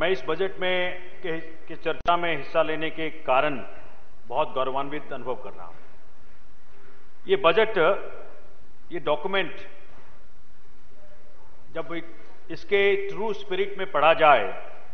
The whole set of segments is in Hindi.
मैं इस बजट में के चर्चा में हिस्सा लेने के कारण बहुत गौरवान्वित अनुभव कर रहा हूं। ये बजट, ये डॉक्यूमेंट जब इसके ट्रू स्पिरिट में पढ़ा जाए,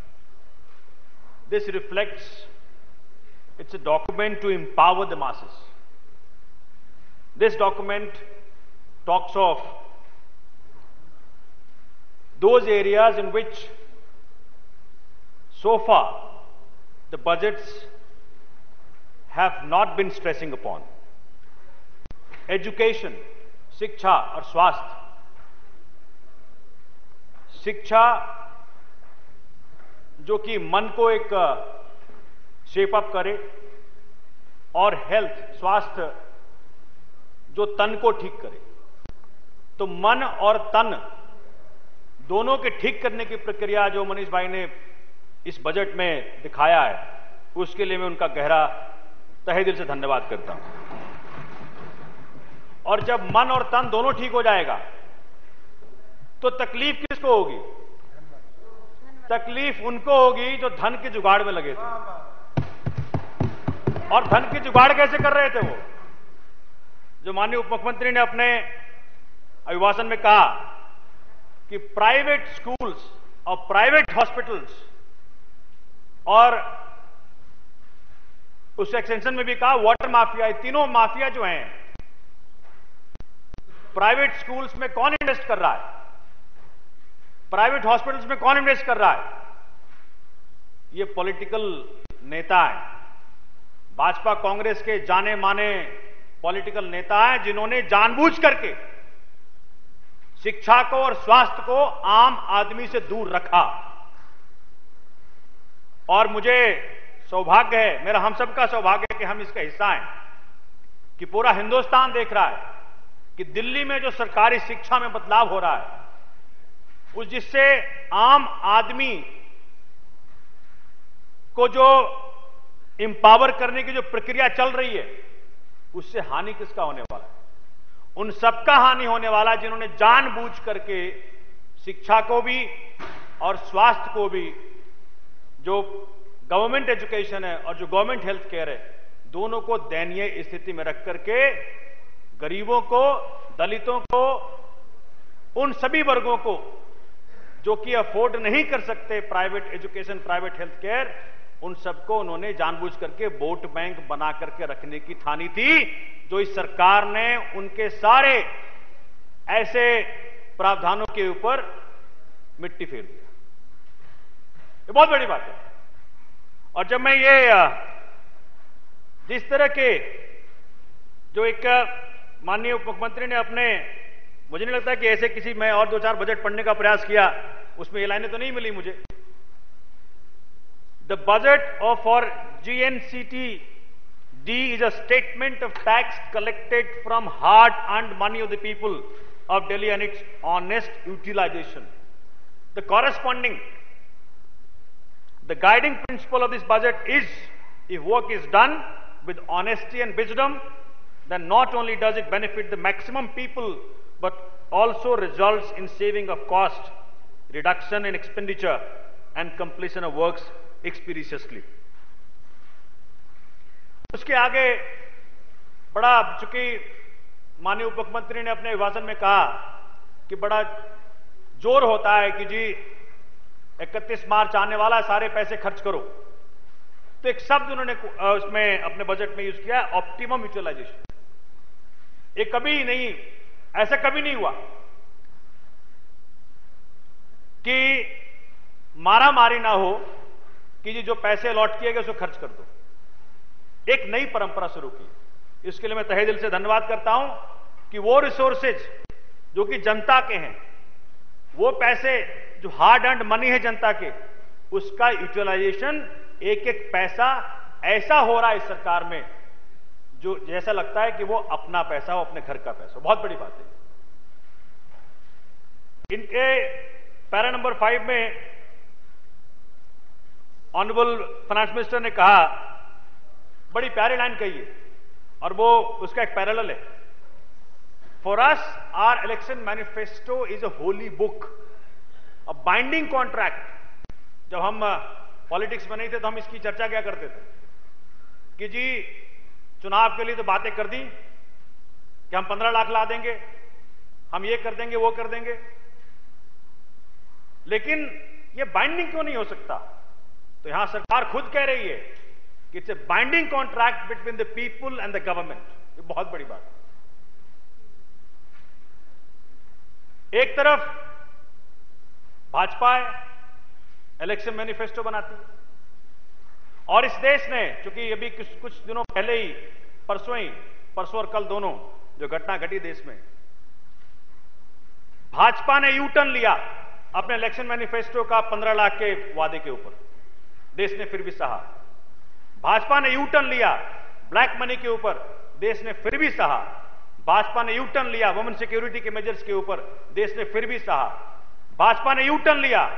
this reflects, it's a document to empower the masses. This document talks of those areas in which so far the budgets have not been stressing upon. Education, शिक्षा और स्वास्थ्य। शिक्षा जो कि मन को एक शेप अप करे, और हेल्थ, स्वास्थ्य जो तन को ठीक करे। तो मन और तन दोनों के ठीक करने की प्रक्रिया जो मनीष भाई ने इस बजट में दिखाया है, उसके लिए मैं उनका गहरा तहे दिल से धन्यवाद करता हूं। और जब मन और तन दोनों ठीक हो जाएगा तो तकलीफ किसको होगी? तकलीफ उनको होगी जो धन के जुगाड़ में लगे थे। और धन के जुगाड़ कैसे कर रहे थे? वो जो माननीय उप मुख्यमंत्री ने अपने अभिभाषण में कहा कि प्राइवेट स्कूल्स और प्राइवेट हॉस्पिटल्स, और उस एक्सटेंशन में भी कहा वाटर माफिया, तीनों माफिया जो हैं, प्राइवेट स्कूल्स में कौन इन्वेस्ट कर रहा है, प्राइवेट हॉस्पिटल्स में कौन इन्वेस्ट कर रहा है? ये पॉलिटिकल नेता हैं, भाजपा कांग्रेस के जाने माने पॉलिटिकल नेता हैं, जिन्होंने जानबूझ करके शिक्षा को और स्वास्थ्य को आम आदमी से दूर रखा। और मुझे सौभाग्य है, मेरा हम सबका सौभाग्य है कि हम इसका हिस्सा हैं, कि पूरा हिंदुस्तान देख रहा है कि दिल्ली में जो सरकारी शिक्षा में बदलाव हो रहा है, उस जिससे आम आदमी को जो इंपावर करने की जो प्रक्रिया चल रही है, उससे हानि किसका होने वाला है? उन सबका हानि होने वाला है जिन्होंने जानबूझ करके शिक्षा को भी और स्वास्थ्य को भी, जो गवर्नमेंट एजुकेशन है और जो गवर्नमेंट हेल्थ केयर है, दोनों को दयनीय स्थिति में रख करके गरीबों को, दलितों को, उन सभी वर्गों को जो कि अफोर्ड नहीं कर सकते private education, private health care, उन सबको उन्होंने जानबूझ करके वोट बैंक बना करके रखने की ठानी थी, जो इस सरकार ने उनके सारे ऐसे प्रावधानों के ऊपर मिट्टी फेर दिया। ये बहुत बड़ी बात है। और जब मैं ये जिस तरह के जो एक माननीय उप मुख्यमंत्री ने अपने, मुझे नहीं लगता कि ऐसे किसी, मैं और दो चार बजट पढ़ने का प्रयास किया, उसमें ये लाइनें तो नहीं मिली मुझे। The budget for GNCT-D is a statement of tax collected from hard-earned money of the people of Delhi and its honest utilization. The guiding principle of this budget is, if work is done with honesty and wisdom, then not only does it benefit the maximum people, but also results in saving of cost, reduction in expenditure, and completion of works एक्सपीडिशियसली। उसके आगे बड़ा, चूंकि माननीय उप मुख्यमंत्री ने अपने भाषण में कहा कि बड़ा जोर होता है कि जी 31 मार्च आने वाला है, सारे पैसे खर्च करो, तो एक शब्द उन्होंने उसमें अपने बजट में यूज किया है, ऑप्टिमम यूटिलाइजेशन। ये कभी नहीं, ऐसा कभी नहीं हुआ कि मारा मारी ना हो कि जी जो पैसे अलॉट किए गए उसको खर्च कर दो। एक नई परंपरा शुरू की, इसके लिए मैं तहे दिल से धन्यवाद करता हूं कि वो रिसोर्सेज जो कि जनता के हैं, वो पैसे जो हार्ड अर्न्ड मनी है जनता के, उसका यूटिलाइजेशन, एक एक पैसा ऐसा हो रहा है इस सरकार में जो जैसा लगता है कि वो अपना पैसा हो, अपने घर का पैसा। बहुत बड़ी बात है। इनके पैरा नंबर 5 में ऑनरेबल फाइनेंस मिनिस्टर ने कहा, बड़ी प्यारी लाइन कही है, और वो उसका एक पैरेलल है। For us our election manifesto is a holy book, a binding contract जब हम पॉलिटिक्स में नहीं थे तो हम इसकी चर्चा क्या करते थे कि जी चुनाव के लिए तो बातें कर दी कि हम 15 लाख ला देंगे, हम ये कर देंगे, वो कर देंगे, लेकिन ये बाइंडिंग क्यों नहीं हो सकता? तो यहां सरकार खुद कह रही है कि it's a binding contract between the people and the government. ये बहुत बड़ी बात है। एक तरफ भाजपा इलेक्शन मैनिफेस्टो बनाती है और इस देश ने, चूंकि अभी कुछ दिनों पहले ही परसों और कल दोनों जो घटना घटी देश में, भाजपा ने यू टर्न लिया अपने इलेक्शन मैनिफेस्टो का 15 लाख के वादे के ऊपर। देश ने फिर भी सहा। भाजपा ने यू टर्न लिया ब्लैक मनी के ऊपर, देश ने फिर भी सहा। भाजपा ने यू टर्न लिया वुमेन सिक्योरिटी के मेजर्स के ऊपर, देश ने फिर भी सहा। भाजपा ने यू टर्न लिया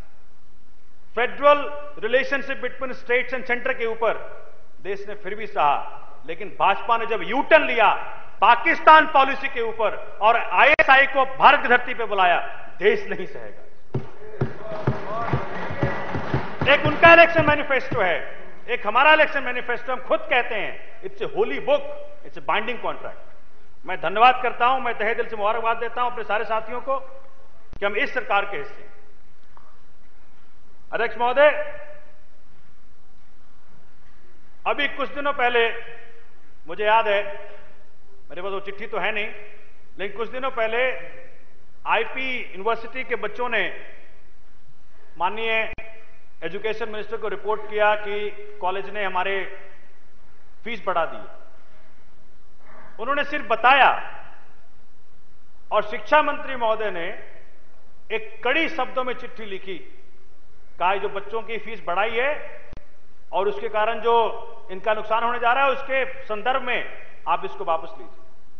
federal relationship between states and centre के ऊपर, देश ने फिर भी सहा। लेकिन भाजपा ने जब यू टर्न लिया पाकिस्तान पॉलिसी के ऊपर और आईएसआई को भारत की धरती पे बुलाया, देश नहीं सहेगा। एक उनका इलेक्शन मैनिफेस्टो है, एक हमारा इलेक्शन मैनिफेस्टो। हम खुद कहते हैं it's a holy book, it's a binding contract. मैं धन्यवाद करता हूं, मैं तहे दिल से मुबारकबाद देता हूं अपने सारे साथियों को कि हम इस सरकार के हिस्से। अध्यक्ष महोदय, अभी कुछ दिनों पहले मुझे याद है, मेरे पास वो चिट्ठी तो है नहीं, लेकिन कुछ दिनों पहले आईपी यूनिवर्सिटी के बच्चों ने माननीय एजुकेशन मिनिस्टर को रिपोर्ट किया कि कॉलेज ने हमारे फीस बढ़ा दी। उन्होंने सिर्फ बताया और शिक्षा मंत्री महोदय ने एक कड़ी शब्दों में चिट्ठी लिखी, कहा जो बच्चों की फीस बढ़ाई है और उसके कारण जो इनका नुकसान होने जा रहा है उसके संदर्भ में आप इसको वापस लीजिए।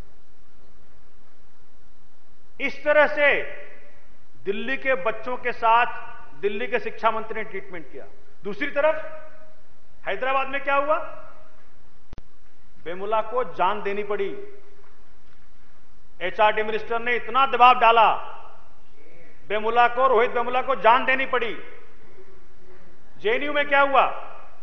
इस तरह से दिल्ली के बच्चों के साथ दिल्ली के शिक्षा मंत्री ने ट्रीटमेंट किया। दूसरी तरफ हैदराबाद में क्या हुआ? बेमुला को जान देनी पड़ी। एचआरडी मिनिस्टर ने इतना दबाव डाला, बेमुला को, रोहित बेमुला को जान देनी पड़ी। जेएनयू में क्या हुआ?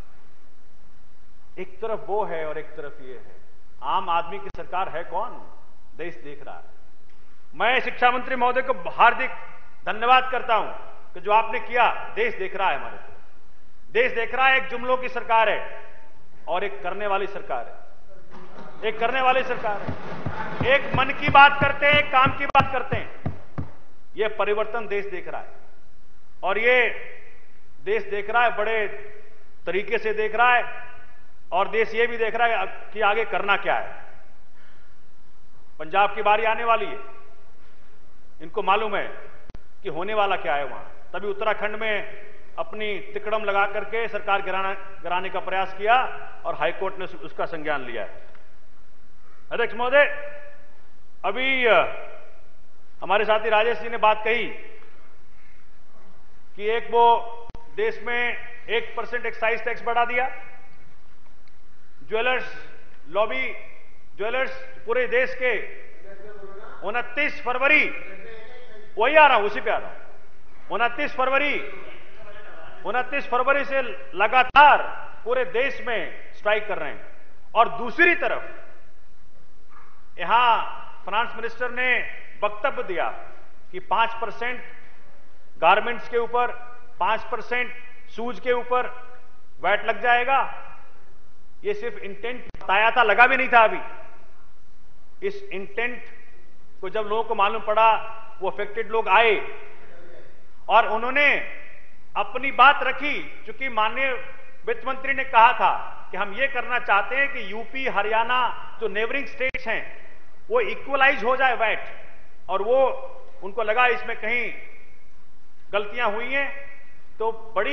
एक तरफ वो है और एक तरफ ये है। आम आदमी की सरकार है कौन? देश देख रहा है। मैं शिक्षा मंत्री महोदय को हार्दिक धन्यवाद करता हूं कि जो आपने किया, देश देख रहा है। हमारे को देश देख रहा है। एक जुमलों की सरकार है और एक करने वाली सरकार है। एक करने वाली सरकार है। एक मन की बात करते हैं, एक काम की बात करते हैं। यह परिवर्तन देश देख रहा है और ये देश देख रहा है, बड़े तरीके से देख रहा है और देश ये भी देख रहा है कि आगे करना क्या है। पंजाब की बारी आने वाली है, इनको मालूम है कि होने वाला क्या है वहां। तभी उत्तराखंड में अपनी तिकड़म लगा करके सरकार गिराने का प्रयास किया और हाईकोर्ट ने उसका संज्ञान लिया है। अध्यक्ष महोदय, अभी हमारे साथी राजेश जी ने बात कही कि एक वो देश में 1% एक्साइज टैक्स बढ़ा दिया। ज्वेलर्स लॉबी, ज्वेलर्स पूरे देश के 29 फरवरी, वही आ रहा हूं, उसी पे आ रहा हूं, 29 फरवरी से लगातार पूरे देश में स्ट्राइक कर रहे हैं। और दूसरी तरफ यहां फाइनेंस मिनिस्टर ने वक्तव्य दिया कि 5% गारमेंट्स के ऊपर, 5% शूज के ऊपर वैट लग जाएगा। ये सिर्फ इंटेंट बताया था, लगा भी नहीं था अभी। इस इंटेंट को जब लोगों को मालूम पड़ा, वो अफेक्टेड लोग आए और उन्होंने अपनी बात रखी। चूंकि माननीय वित्त मंत्री ने कहा था कि हम ये करना चाहते हैं कि यूपी, हरियाणा जो नेबरिंग स्टेट्स हैं वो इक्वलाइज हो जाए वैट, और वो उनको लगा इसमें कहीं गलतियां हुई हैं। तो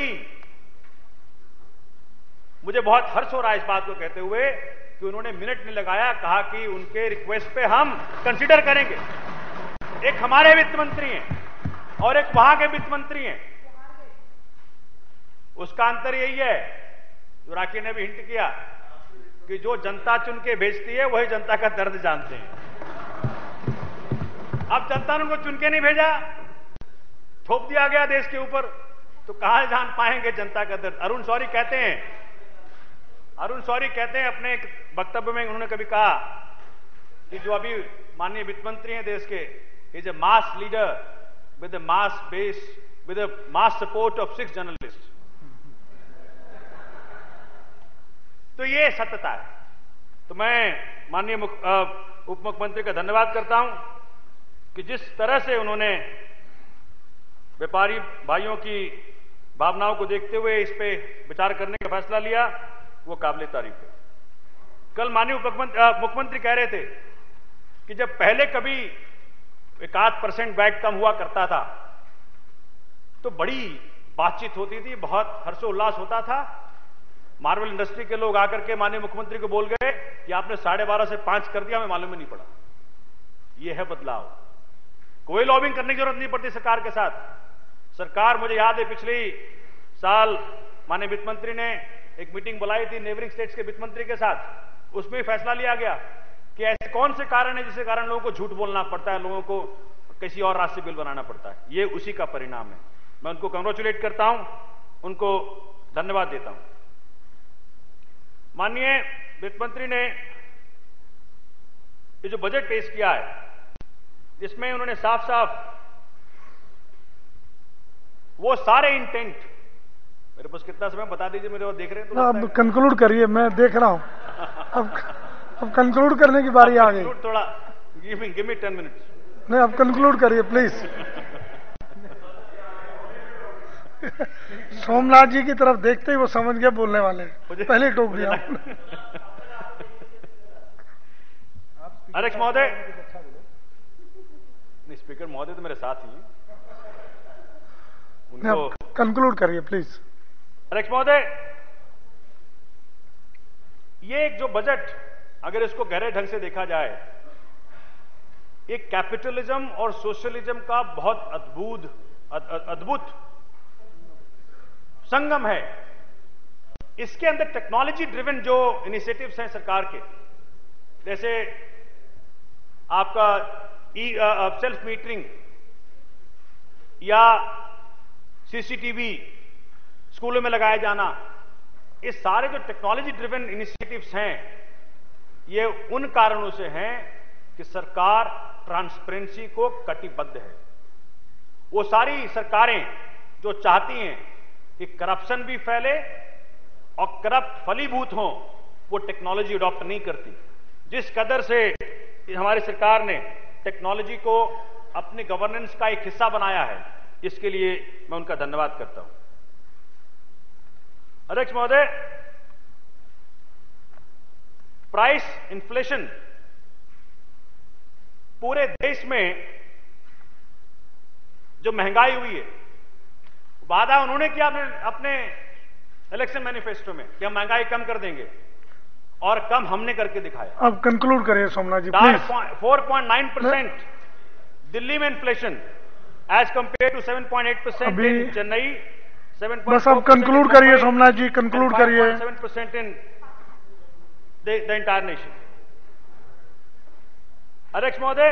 मुझे बहुत हर्ष हो रहा है इस बात को कहते हुए कि उन्होंने मिनट नहीं लगाया, कहा कि उनके रिक्वेस्ट पे हम कंसीडर करेंगे। एक हमारे वित्त मंत्री हैं और एक वहां के वित्त मंत्री हैं। उसका अंतर यही है, जो राखी ने भी हिंट किया, कि जो जनता चुन के भेजती है वही जनता का दर्द जानते हैं। अब जनता ने उनको चुन के नहीं भेजा, थोप दिया गया देश के ऊपर। तो कहां जान पाएंगे जनता का दर्द। अरुण शौरी कहते हैं अपने एक वक्तव्य में, उन्होंने कभी कहा कि जो अभी माननीय वित्त मंत्री हैं देश के, is a mass leader with a mass base with a mass support of 6 journalist. तो ये सत्यता है। तो मैं माननीय उप मुख्यमंत्री का धन्यवाद करता हूं कि जिस तरह से उन्होंने व्यापारी भाइयों की भावनाओं को देखते हुए इस पे विचार करने का फैसला लिया, वो काबिले तारीफ है। कल माननीय मुख्यमंत्री कह रहे थे कि जब पहले कभी 1% वैट कम हुआ करता था तो बड़ी बातचीत होती थी, बहुत हर्षोल्लास होता था। मार्वल इंडस्ट्री के लोग आकर के माननीय मुख्यमंत्री को बोल गए कि आपने 12.5 से 5 कर दिया, हमें मालूम ही नहीं पड़ा। यह है बदलाव। कोई लॉबिंग करने की जरूरत नहीं पड़ती सरकार के साथ। सरकार, मुझे याद है पिछले साल माननीय वित्त मंत्री ने एक मीटिंग बुलाई थी नेबरिंग स्टेट्स के वित्त मंत्री के साथ, उसमें फैसला लिया गया कि ऐसे कौन से कारण है जिसके कारण लोगों को झूठ बोलना पड़ता है, लोगों को किसी और रास्ते बिल बनाना पड़ता है। ये उसी का परिणाम है। मैं उनको कंग्रेचुलेट करता हूं, उनको धन्यवाद देता हूं। माननीय वित्त मंत्री ने ये जो बजट पेश किया है, जिसमें उन्होंने साफ साफ वो सारे इंटेंट, मेरे पास कितना समय बता दीजिए, मेरे और देख रहे हैं तो अब कंक्लूड करिए, मैं देख रहा हूं। अब कंक्लूड करने की बारी आ गई। थोड़ा गिव मी 10 मिनट्स। नहीं, अब कंक्लूड करिए प्लीज। सोमनाथ जी की तरफ देखते ही वो समझ गए बोलने वाले, पहले टोक दिया। अध्यक्ष महोदय, नहीं स्पीकर महोदय तो मेरे साथ ही हैं, उनको कंक्लूड करिए प्लीज। अध्यक्ष महोदय, ये एक जो बजट, अगर इसको गहरे ढंग से देखा जाए, एक कैपिटलिज्म और सोशलिज्म का बहुत अद्भुत संगम है। इसके अंदर टेक्नोलॉजी ड्रिवन जो इनिशिएटिव्स हैं सरकार के, जैसे आपका सेल्फ मीटरिंग या सीसीटीवी स्कूलों में लगाया जाना, ये सारे जो टेक्नोलॉजी ड्रिवन इनिशिएटिव्स हैं, ये उन कारणों से हैं कि सरकार ट्रांसपेरेंसी को कटिबद्ध है। वो सारी सरकारें जो चाहती हैं कि करप्शन भी फैले और करप्ट फलीभूत हों, वो टेक्नोलॉजी अडॉप्ट नहीं करती। जिस कदर से हमारी सरकार ने टेक्नोलॉजी को अपने गवर्नेंस का एक हिस्सा बनाया है, इसके लिए मैं उनका धन्यवाद करता हूं। अध्यक्ष महोदय, प्राइस इन्फ्लेशन पूरे देश में जो महंगाई हुई है, वादा उन्होंने किया अपने इलेक्शन मैनिफेस्टो में कि हम महंगाई कम कर देंगे, और कम हमने करके दिखाया। अब कंक्लूड करिए सोमनाथ जी प्लीज। 4.9% दिल्ली में inflation as compared to 7.8% in Chennai, 7.4%। बस अब कंक्लूड करिए सोमनाथ जी, कंक्लूड करिए। 7% इन द एंटायर नेशन। अध्यक्ष महोदय,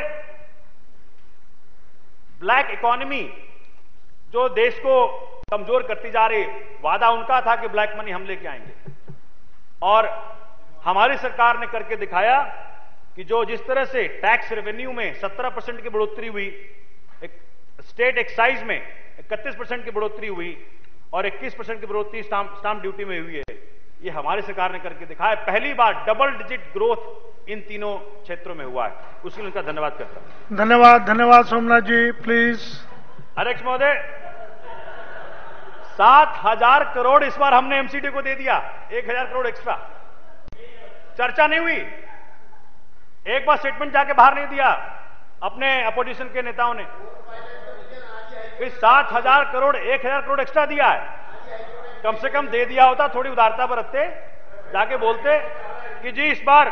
ब्लैक इकोनॉमी जो देश को कमजोर करती जा रही, वादा उनका था कि ब्लैक मनी हम लेके आएंगे, और हमारी सरकार ने करके दिखाया कि जो जिस तरह से टैक्स रेवेन्यू में 17% की बढ़ोतरी हुई, एक स्टेट एक्साइज में 31% की बढ़ोतरी हुई, और 21% की बढ़ोतरी स्टाम्प ड्यूटी में हुई है, ये हमारी सरकार ने करके दिखाया। पहली बार डबल डिजिट ग्रोथ इन तीनों क्षेत्रों में हुआ है, उसके लिए उनका धन्यवाद करता हूं। धन्यवाद सोमनाथ जी प्लीज। अध्यक्ष महोदय, 7,000 करोड़ इस बार हमने एमसीडी को दे दिया, 1,000 करोड़ एक्स्ट्रा। चर्चा नहीं हुई, एक बार स्टेटमेंट जाके बाहर नहीं दिया अपने अपोजिशन के नेताओं ने कि 7,000 करोड़ 1,000 करोड़ एक्स्ट्रा दिया है। कम से कम दे दिया होता, थोड़ी उदारता बरतते, जाके बोलते कि जी इस बार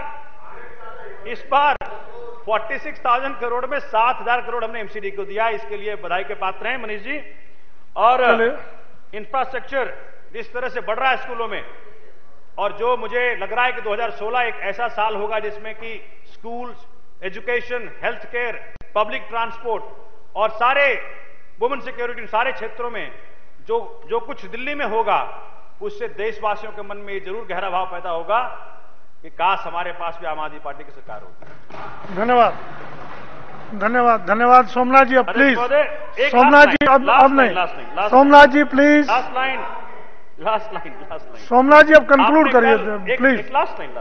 46,000 करोड़ में 7,000 करोड़ हमने एमसीडी को दिया। इसके लिए बधाई के पात्र हैं मनीष जी। और इंफ्रास्ट्रक्चर जिस तरह से बढ़ रहा है स्कूलों में, और जो मुझे लग रहा है कि 2016 एक ऐसा साल होगा जिसमें कि schools, education, health care, public transport और सारे वुमेन सिक्योरिटी, सारे क्षेत्रों में जो कुछ दिल्ली में होगा उससे देशवासियों के मन में ये जरूर गहरा भाव पैदा होगा कि काश हमारे पास भी आम आदमी पार्टी की सरकार होती। धन्यवाद, धन्यवाद, धन्यवाद। सोमनाथ जी अब प्लीज, सोमनाथ जी अब नहीं, Somnath ji please, last line, Somnath ji अब कंक्लूड करिए प्लीज। Last line.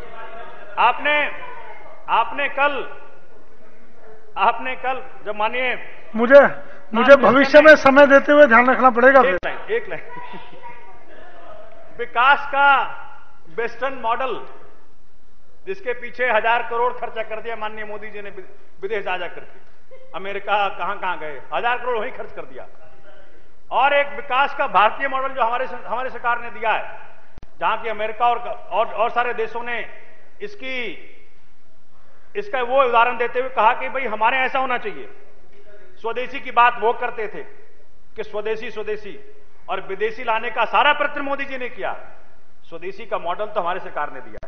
आपने कल जब मानिए, मुझे भविष्य में समय देते हुए ध्यान रखना पड़ेगा। एक लाइन विकास का वेस्टर्न मॉडल जिसके पीछे 1000 करोड़ खर्चा कर दिया माननीय मोदी जी ने विदेश जा करके, अमेरिका कहां गए, 1000 करोड़ वहीं खर्च कर दिया। और एक विकास का भारतीय मॉडल जो हमारे सरकार ने दिया है, जहां की अमेरिका और सारे देशों ने इसका वो उदाहरण देते हुए कहा कि भाई हमारे ऐसा होना चाहिए। स्वदेशी की बात वो करते थे कि स्वदेशी, और विदेशी लाने का सारा प्रयत्न मोदी जी ने किया। स्वदेशी का मॉडल तो हमारे सरकार ने दिया।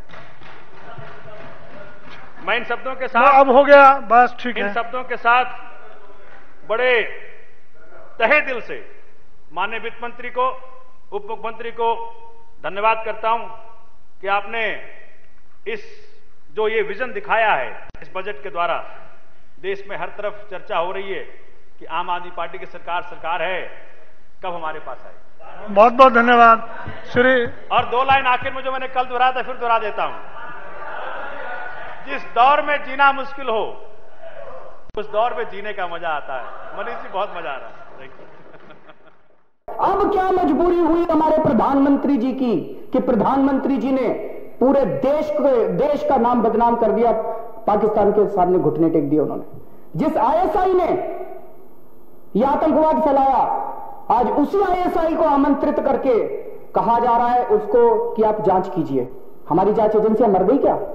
मैं इन शब्दों के साथ, अब हो गया बस, ठीक है। इन शब्दों के साथ बड़े तहे दिल से माननीय वित्त मंत्री को, उप मुख्यमंत्री को धन्यवाद करता हूं कि आपने जो ये विजन दिखाया है इस बजट के द्वारा। देश में हर तरफ चर्चा हो रही है कि आम आदमी पार्टी की सरकार है, कब हमारे पास आए। बहुत बहुत धन्यवाद श्री। और 2 लाइन आखिर में जो मैंने कल दोहराया था फिर दोहरा देता हूं। जिस दौर में जीना मुश्किल हो उस दौर में जीने का मजा आता है। मनीष जी बहुत मजा आ रहा है। Thank you. अब क्या मजबूरी हुई हमारे प्रधानमंत्री जी की कि प्रधानमंत्री जी ने पूरे देश का नाम बदनाम कर दिया, पाकिस्तान के सामने घुटने टेक दिए उन्होंने। जिस आईएसआई ने यह आतंकवाद फैलाया, आज उसी आईएसआई को आमंत्रित करके कहा जा रहा है उसको कि आप जांच कीजिए। हमारी जांच एजेंसियां मर गई क्या?